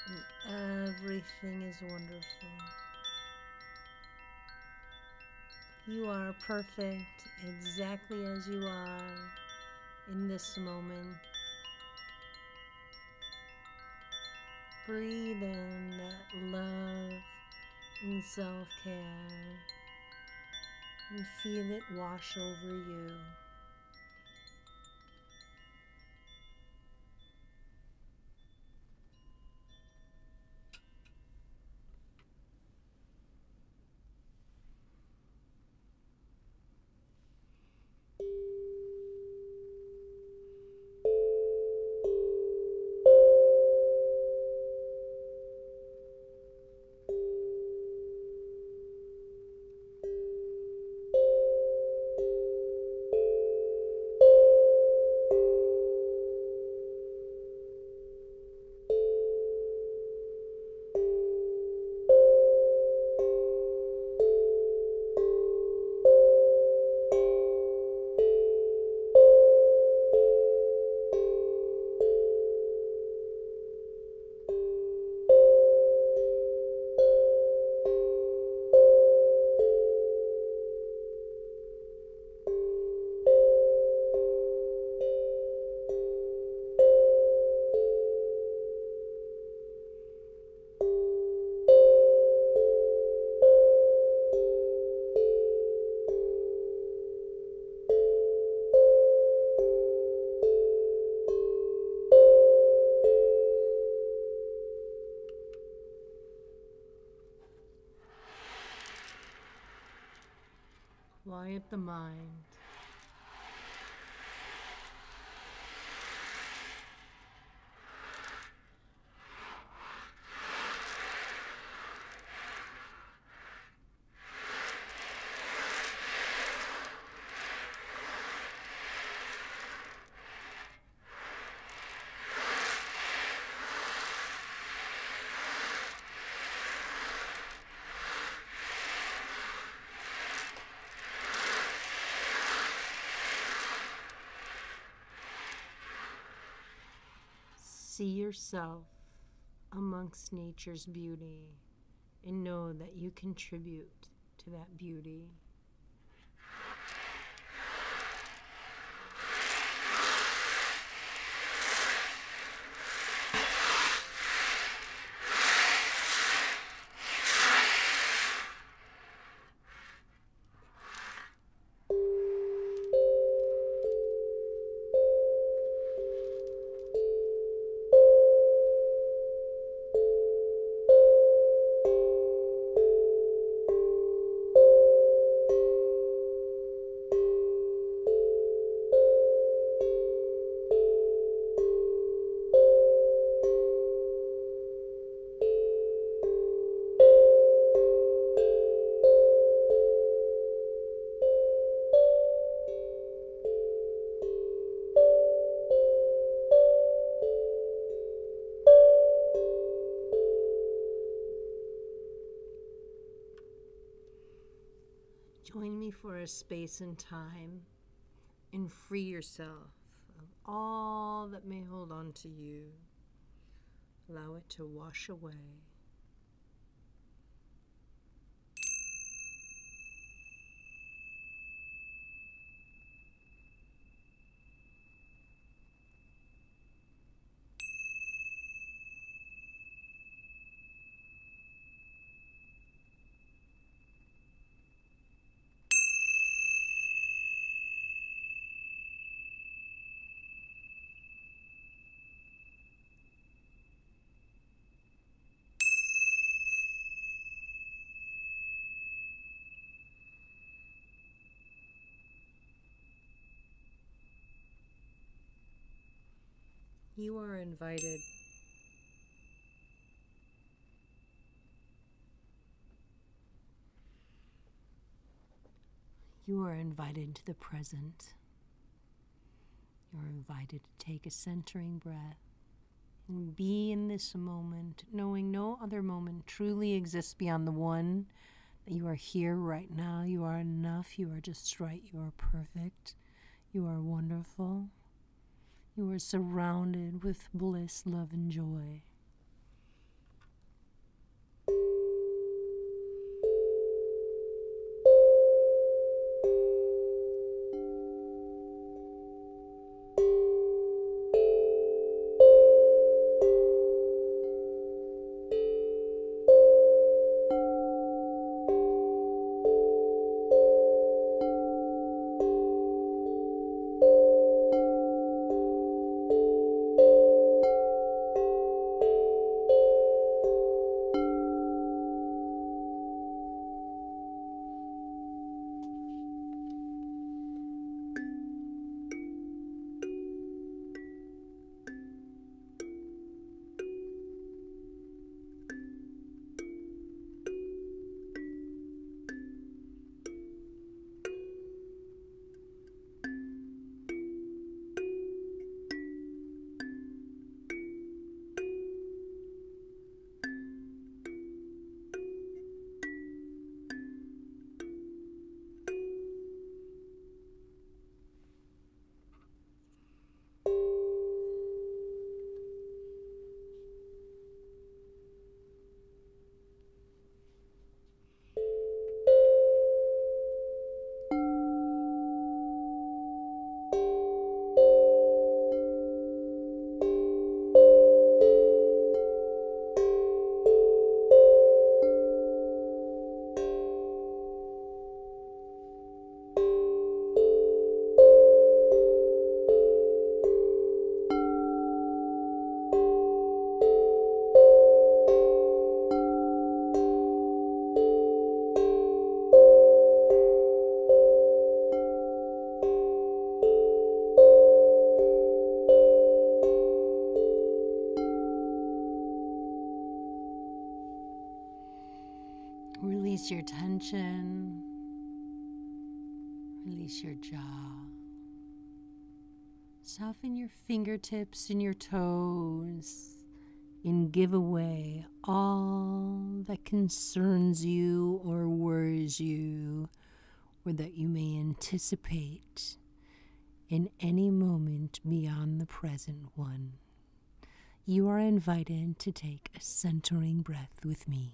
and everything is wonderful. You are perfect exactly as you are in this moment. Breathe in that love and self-care and feel it wash over you. Quiet the mind. See yourself amongst nature's beauty and know that you contribute to that beauty. Join me for a space and time and free yourself of all that may hold on to you. Allow it to wash away. You are invited. You are invited to the present. You're invited to take a centering breath and be in this moment, knowing no other moment truly exists beyond the one that you are here right now. You are enough. You are just right. You are perfect. You are wonderful. You are surrounded with bliss, love, and joy. Release your tension. Release your jaw. Soften your fingertips and your toes and give away all that concerns you or worries you or that you may anticipate in any moment beyond the present one. You are invited to take a centering breath with me.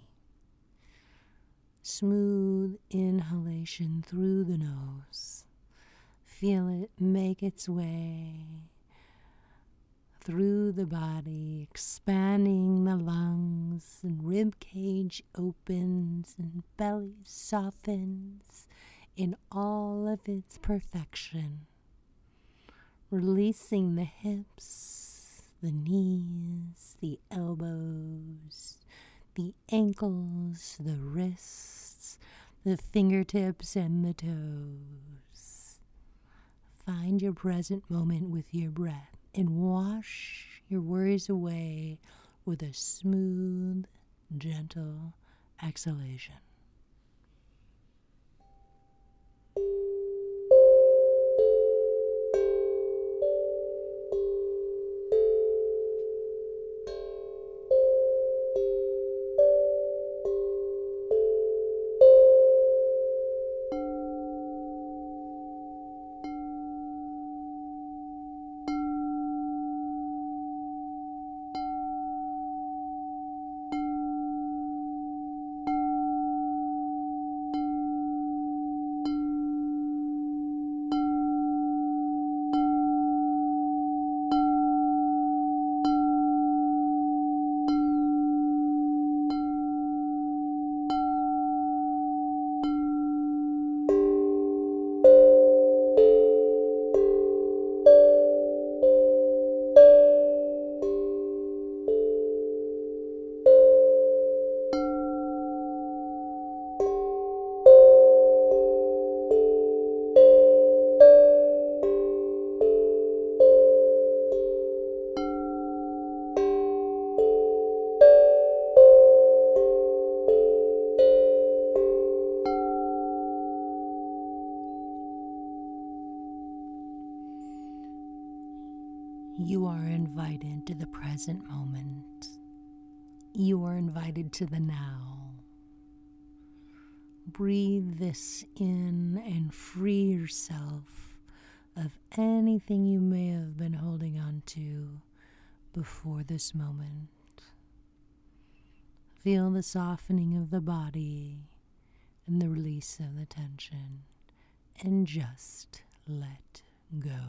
Smooth inhalation through the nose. Feel it make its way through the body, expanding the lungs, and rib cage opens and belly softens in all of its perfection. Releasing the hips, the knees, the elbows, the ankles, the wrists, the fingertips, and the toes. Find your present moment with your breath and wash your worries away with a smooth, gentle exhalation. You are invited to the present moment. You are invited to the now. Breathe this in and free yourself of anything you may have been holding on to before this moment. Feel the softening of the body and the release of the tension, and just let go.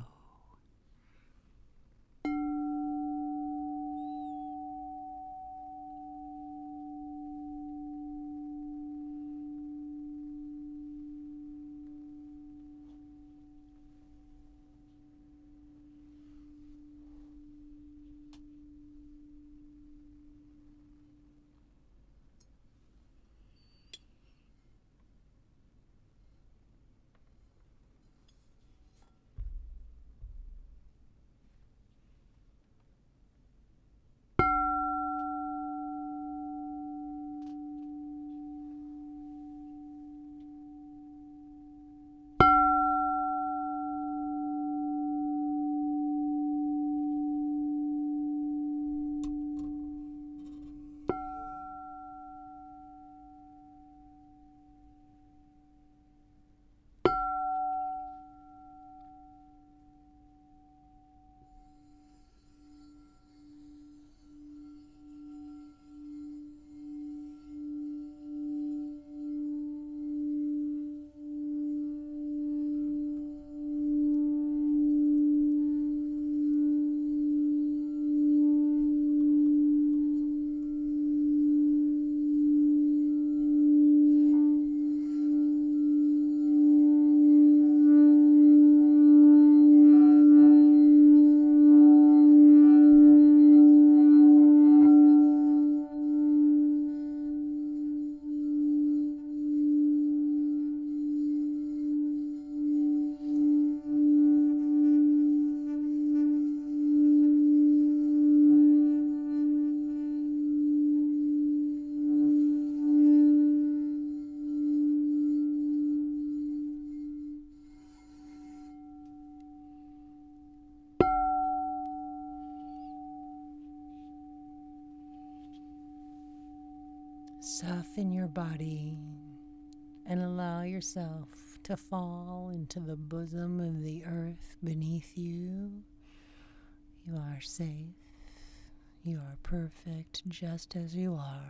Soften your body and allow yourself to fall into the bosom of the earth beneath you. You are safe. You are perfect just as you are.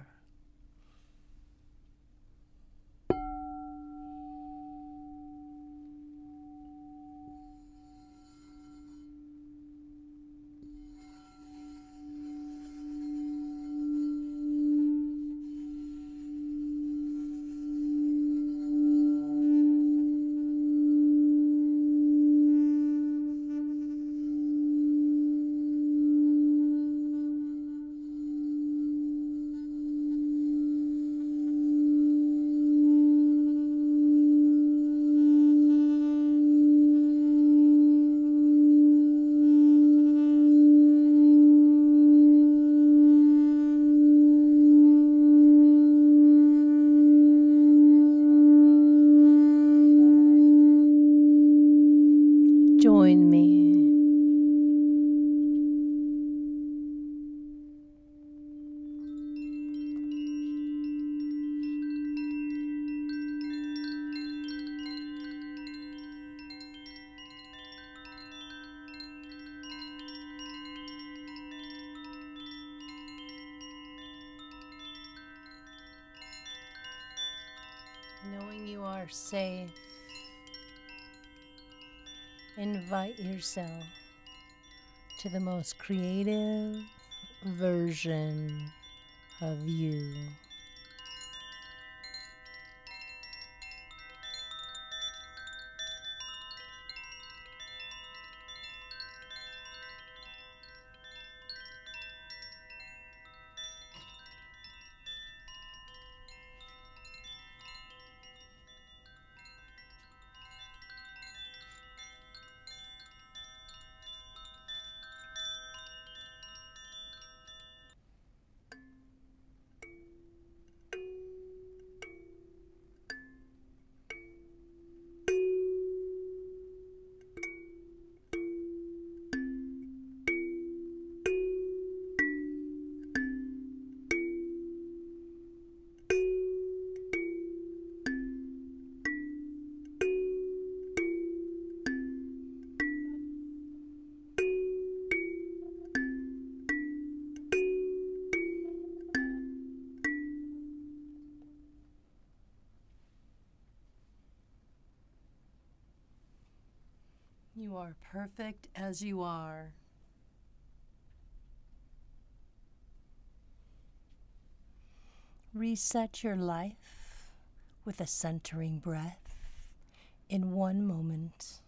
Join me. Knowing you are safe, invite yourself to the most creative version of you. You are perfect as you are. Reset your life with a centering breath in one moment.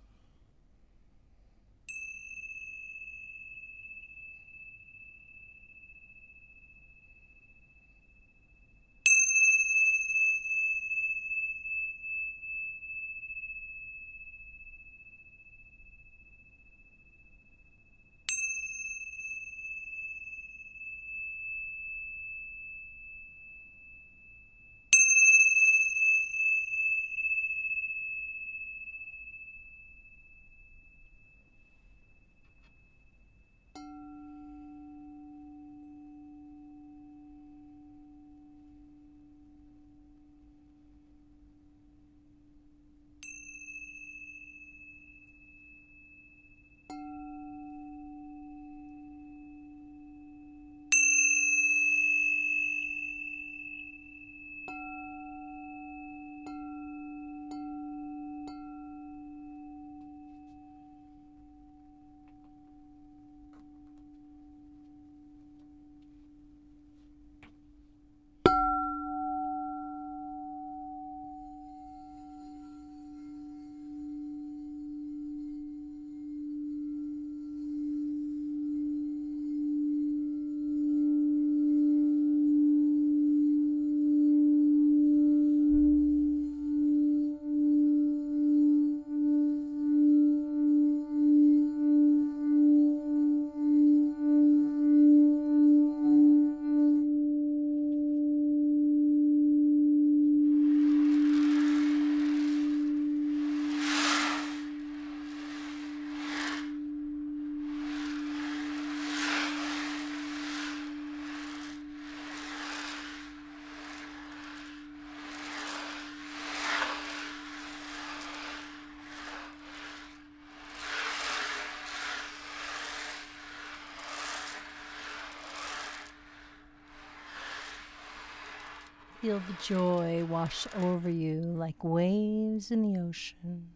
Feel the joy wash over you like waves in the ocean.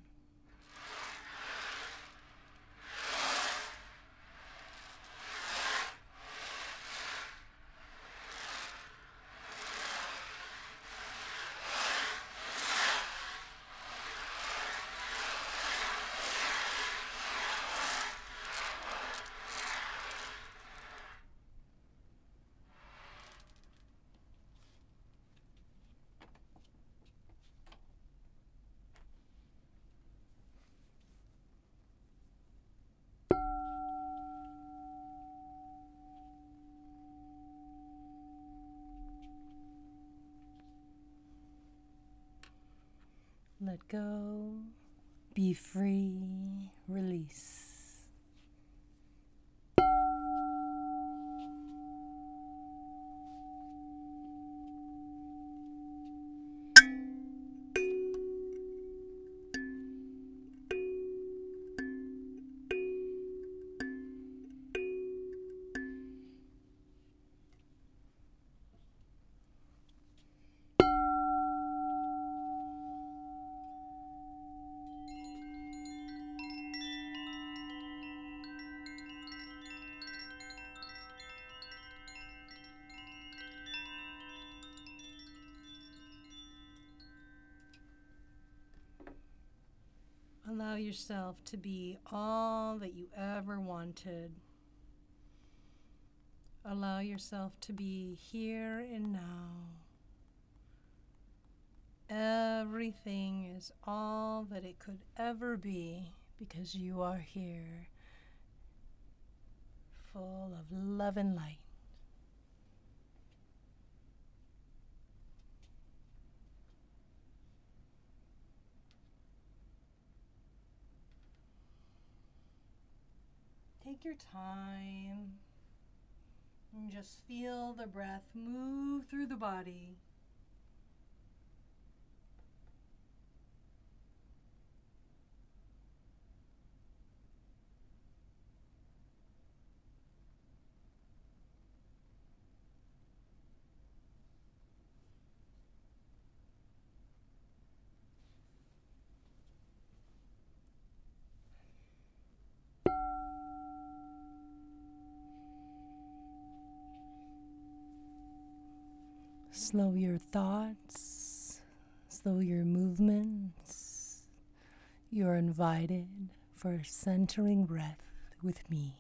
Let go, be free, release. Allow yourself to be all that you ever wanted. Allow yourself to be here and now. Everything is all that it could ever be because you are here, full of love and light. Take your time and just feel the breath move through the body. Slow your thoughts, slow your movements. You're invited for a centering breath with me.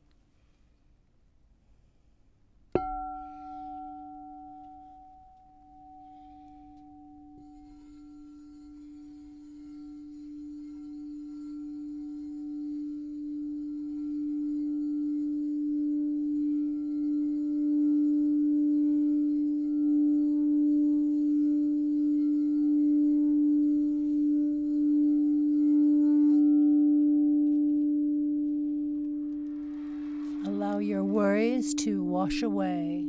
Allow your worries to wash away.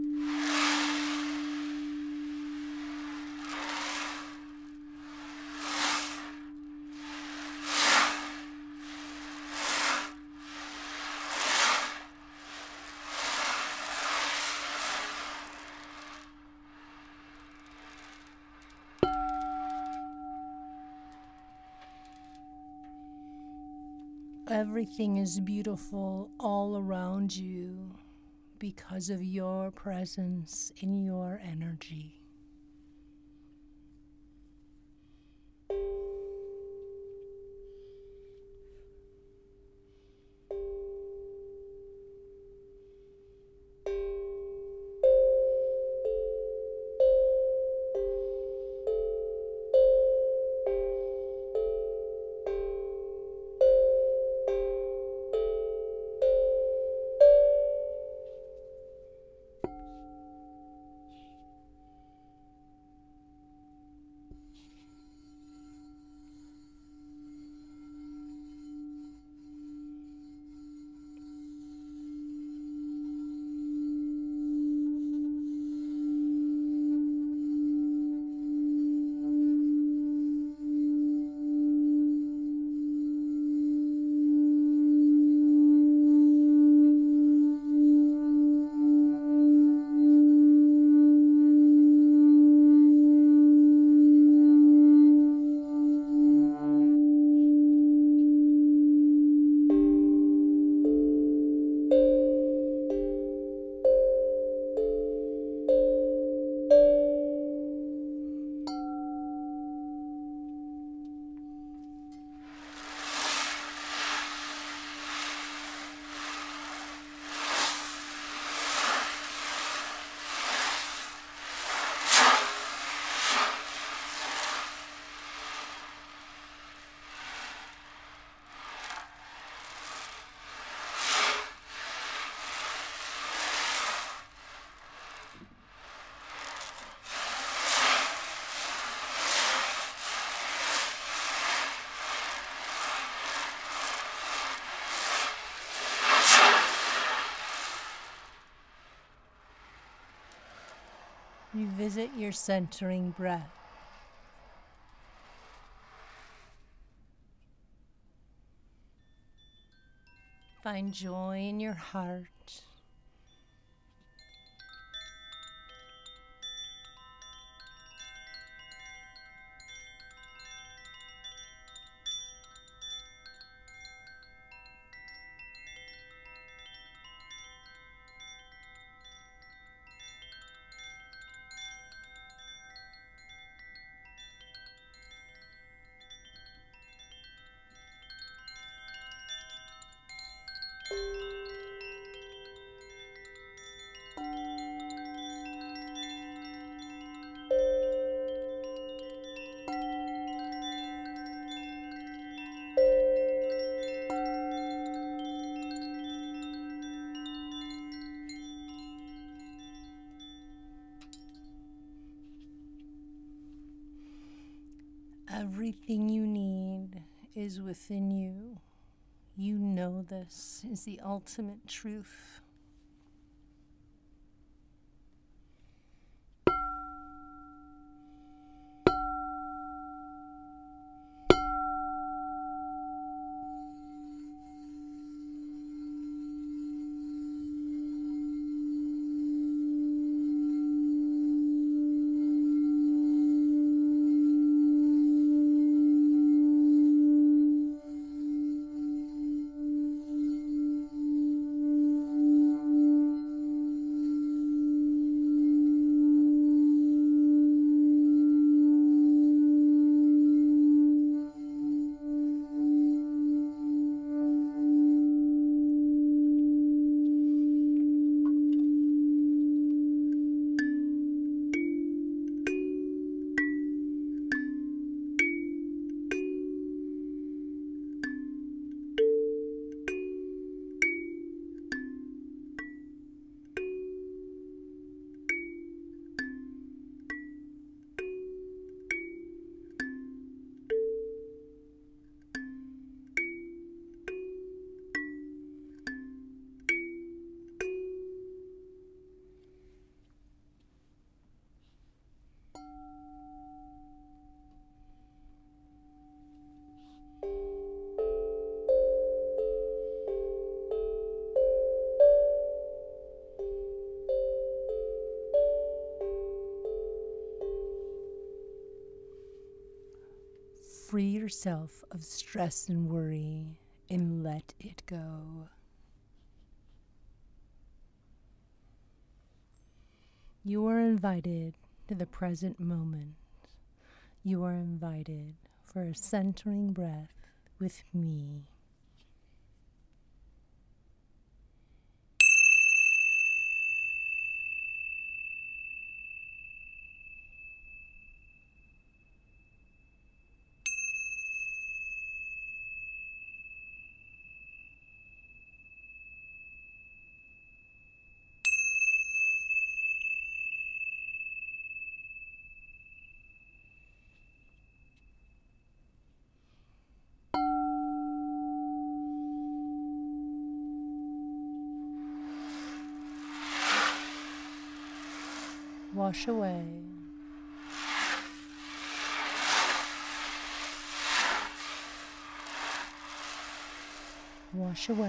Everything is beautiful all around you because of your presence and your energy. Revisit your centering breath. Find joy in your heart. Everything you need is within you. You know this is the ultimate truth. Free yourself of stress and worry and let it go. You are invited to the present moment. You are invited for a centering breath with me. Wash away. Wash away.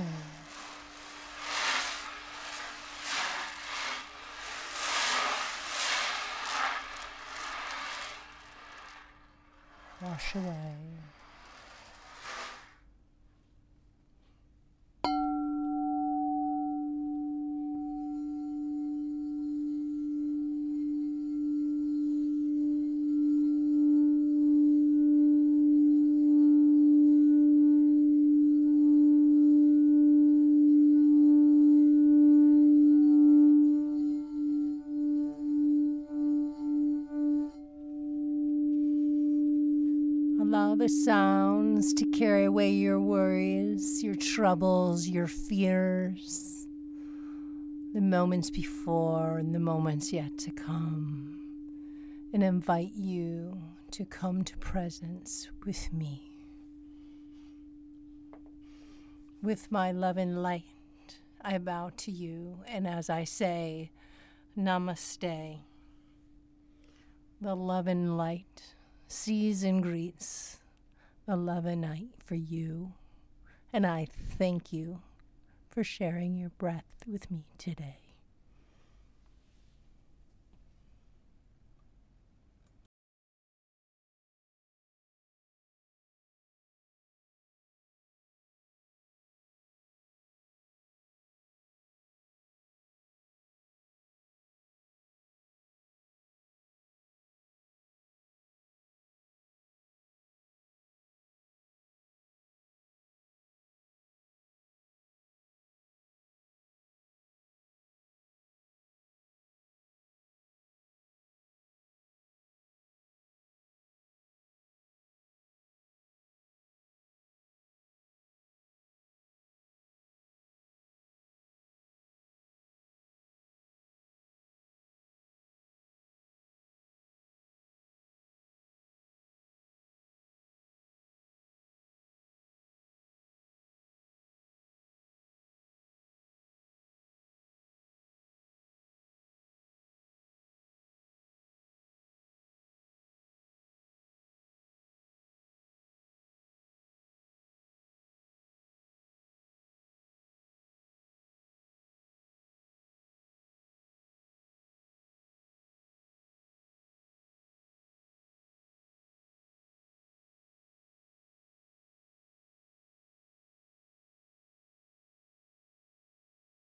Wash away. Allow the sounds to carry away your worries, your troubles, your fears, the moments before and the moments yet to come, and invite you to come to presence with me. With my love and light, I bow to you, and as I say, Namaste. The love and light sees and greets the love and night for you. And I thank you for sharing your breath with me today.